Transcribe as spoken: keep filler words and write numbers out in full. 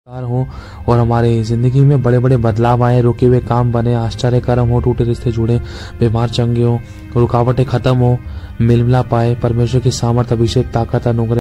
हो और हमारे जिंदगी में बड़े बड़े बदलाव आए, रुके हुए काम बने, आश्चर्य कर्म हो, टूटे रिश्ते जुड़े, बीमार चंगे हो, रुकावटें खत्म हो, मिल मिला पाए, परमेश्वर की सामर्थ, अभिषेक, ताकत, अनुग्रह